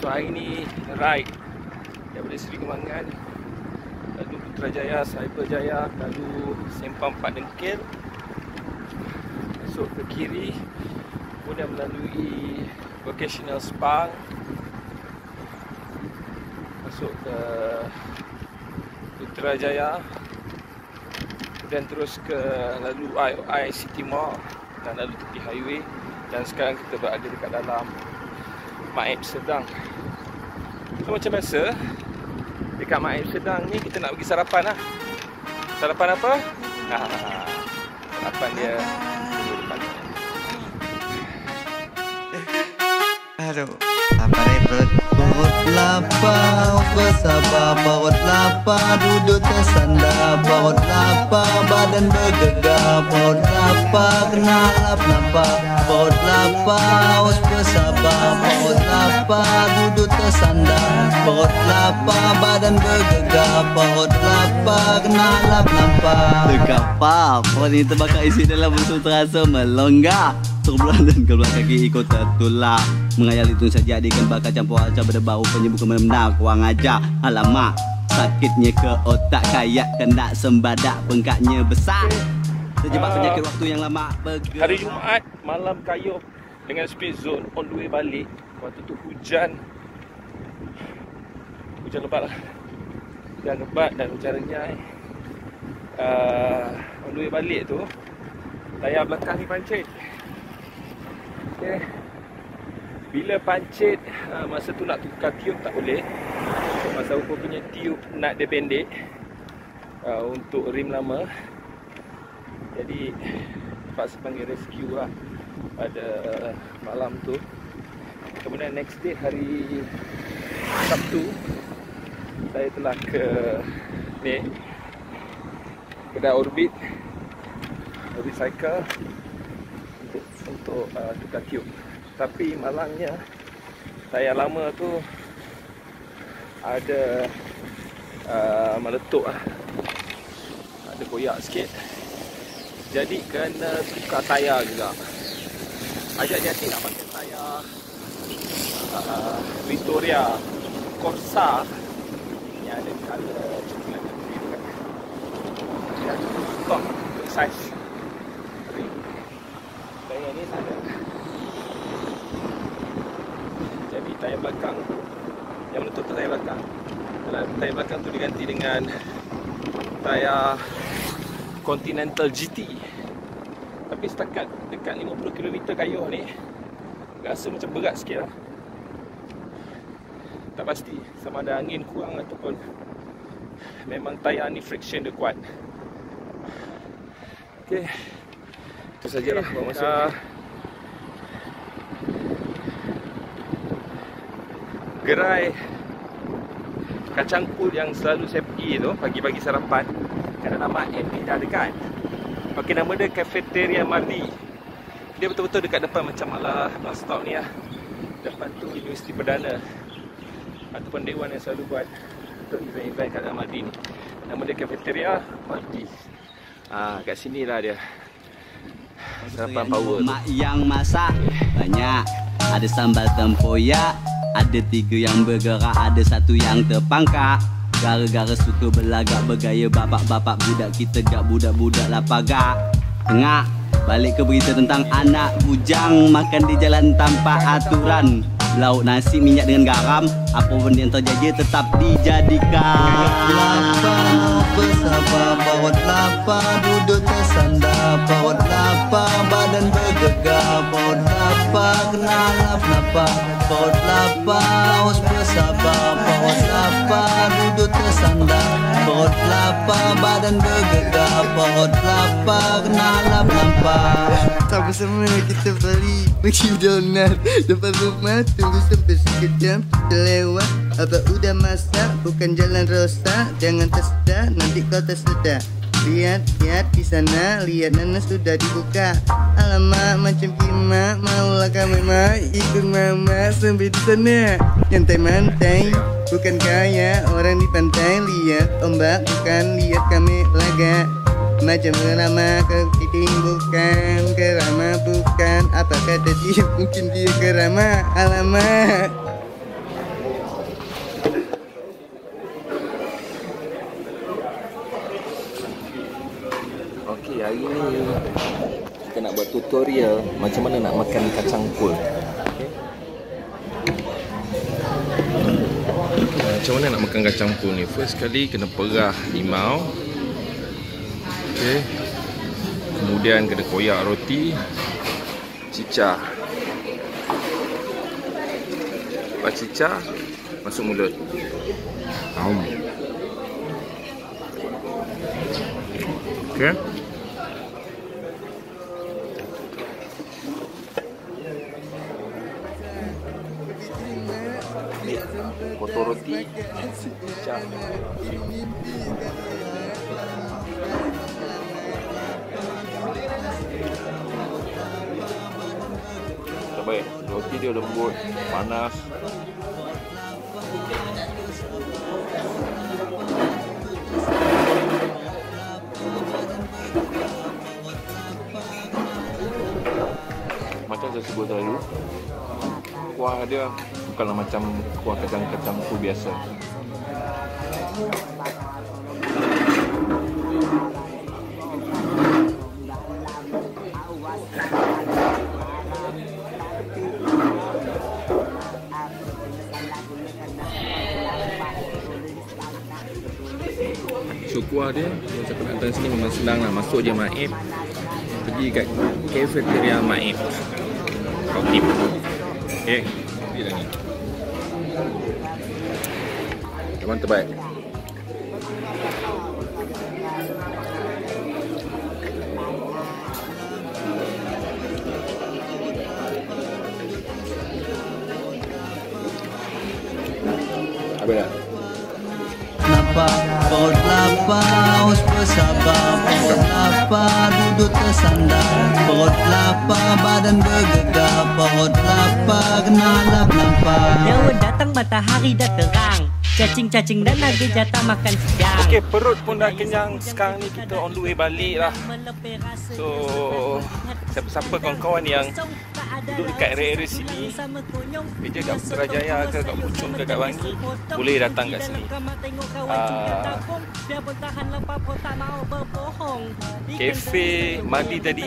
So hari ni ride daripada Seri Kembangan, lalu Putrajaya, Cyberjaya, lalu Sempang Pak Dengkil, masuk ke kiri, kemudian melalui Vocational Sepang, masuk ke Putrajaya, kemudian terus ke lalu IOI City Mall dan lalu tepi highway, dan sekarang kita berada dekat dalam Maib Sedang. So macam biasa dekat Maib Sedang ni kita nak pergi sarapan lah. Sarapan apa? Sarapan dia tunggu depan. Aduh, apa ni perut lapar, bersabar perut lapar, duduk tersandar perut lapar, badan bergegar perut lapar, kena lap nampak perut lapar, bersabar perut lapar, duduk tersandar perut lapar, badan bergegar perut lapar, kena lap nampak. Terkapar, perut ini terbakar isi dalam busuk terasa melonggar. Terbelah dan keluar kaki ikut tertular. Mengayal itu saja dikan bakar campur acah berdebau rupanya bukan benar kurang ajar. Alamak, sakitnya ke otak kayak kena sembadak bengkaknya besar. Terjebak penyakit waktu yang lama bergerak. Hari Jumaat malam kayuh dengan speed zone on the way balik. Waktu tu hujan lebat lah. Hujan lebat dan hujan renyai. On the way balik tu tayar belakang ni pancit. Okay. Bila pancit, masa tu nak tukar tiup tak boleh. Masa ukur punya tiup nak dia pendek untuk rim lama. Jadi terpaksa panggil rescue lah pada malam tu. Kemudian next day hari Sabtu, saya telah ke ni kedai Orbit Cycle untuk tukar tiup. Tapi malangnya tayar lama tu ada meletup lah, ada koyak sikit, jadi kena tukar tayar juga. Ajak hati nak pakai tayar Victoria Corsa yang ada colour coklat dan stock untuk saiz. Tayar ni tak ada. Jadi tayar belakang yang meletup tu tayar belakang. Tayar belakang tu diganti dengan tayar Continental GT. Tapi setakat dekat 50 km kayuh ni rasa macam berat sikit lah. Tak pasti sama ada angin kurang ataupun memang tayar ni friction dia kuat. Okey, itu sajalah buat masa. Gerai kacang pul yang selalu saya pergi tu pagi-pagi sarapan, kerana nama MD dah dekat. Okey, nama dia Cafeteria Mardi. Dia betul-betul dekat depan macam ala bus stop ni lah. Depan tu Universiti Perdana ataupun Dewan yang selalu buat untuk event-event kat dalam Mardi ni. Nama dia Cafeteria Mardi. Kat sini lah dia sarapan power tu. Mak yang masak banyak. Ada sambal tempoyak, ada 3 yang bergerak, ada 1 yang terpangkak. Gara-gara suka berlagak bergaya bapak-bapak budak kita gak budak-budak lapar gak. Tengah balik ke berita tentang anak bujang makan di jalan tanpa aturan. Lauk nasi minyak dengan garam, apa benda yang terjadi tetap dijadikan. Lapar, bersabar, perut lapar, duduk tersandar, perut lapar, badan bergegar, perut lapar, kena lap lapar, perut lapar, harus bersabar, perut lapar, duduk tersandar, perut lapar, badan bergegar, perut lapar, kena lap lapar. Tak bersama kita pergi donat depan rumah, tunggu sampai sekejap terlewat. Apa udah masak, bukan jalan rosak, jangan tersedak, nanti kau tersedak. Lihat di sana, lihat nanas sudah dibuka. Alamak macam kimak, maulah kami ikut mama sampai di sana. Nyantai-mantai, bukan kaya orang di pantai. Lihat ombak, bukan lihat kami laga. Macam kerama kepiting, bukan kerama, bukan. Apa kata dia, mungkin dia kerama. Alamak. tutorial macam mana nak makan kacang pul. Okay. Macam mana nak makan kacang pul ni? First kali kena perah limau. Okay. Kemudian kena koyak roti, cicah. Lepas cicah, masuk mulut. Okay. Potong roti, cicah. Baik, roti dia lembut, panas. Macam saya sebut tadi, kuah dia bukanlah macam kuah kacang-kacang pul biasa. So kuah dia, yang saya pernah datang sini memang senang lah. Masuk je Maib, pergi kat cafeteria Maib, kau tip. Okay, pergi lagi. Memang terbaik. Apa dah? Perut lapar, haus bersabar. Perut lapar, duduk tersandar. Perut lapar, badan bergegar. Perut lapar, kena lap lapar. Daun datang matahari dah terang. Cacing-cacing dan naga jatah makan siang. Okey, perut pun dah kenyang. Sekarang ni kita on the way balik lah. So, siapa-siapa kawan-kawan yang duduk dekat area-area sini, kerja kat Putrajaya ke kat Puchong ke kat Bangi, boleh datang kat sini. Kafe Madi tadi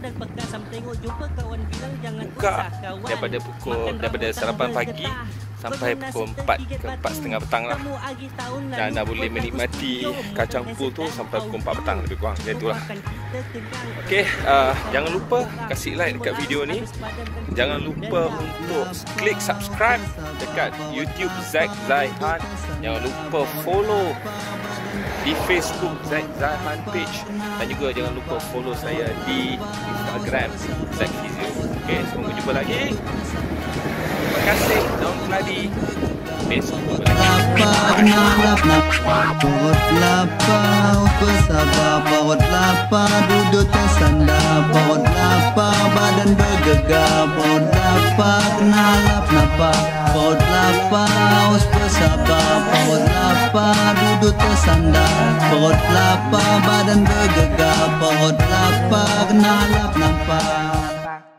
buka daripada sarapan pagi sampai pukul 4 ke 4.30 petang lah. Dan anda boleh menikmati kacang pul tu sampai pukul 4 petang lebih kurang. Macam itulah. Okay, jangan lupa kasih like dekat video ni. Jangan lupa untuk klik subscribe dekat YouTube Zack Zaihan. Jangan lupa follow di Facebook Zack Zaihan page. Dan juga jangan lupa follow saya di Instagram Zack Physio. Okay, semoga jumpa lagi. Terima kasih. Daun keladi. Besok jumpa lagi. Lapar, nalap, lapar. Perut lapar, bersabar. Perut lapar, duduk tersandar. Perut lapar, badan bergegar. Perut lapar, nalap, lapar. Perut lapar, haus bersabar. Perut lapar, duduk tersandar. Perut lapar, badan bergegar. Perut lapar, nalap, lapar.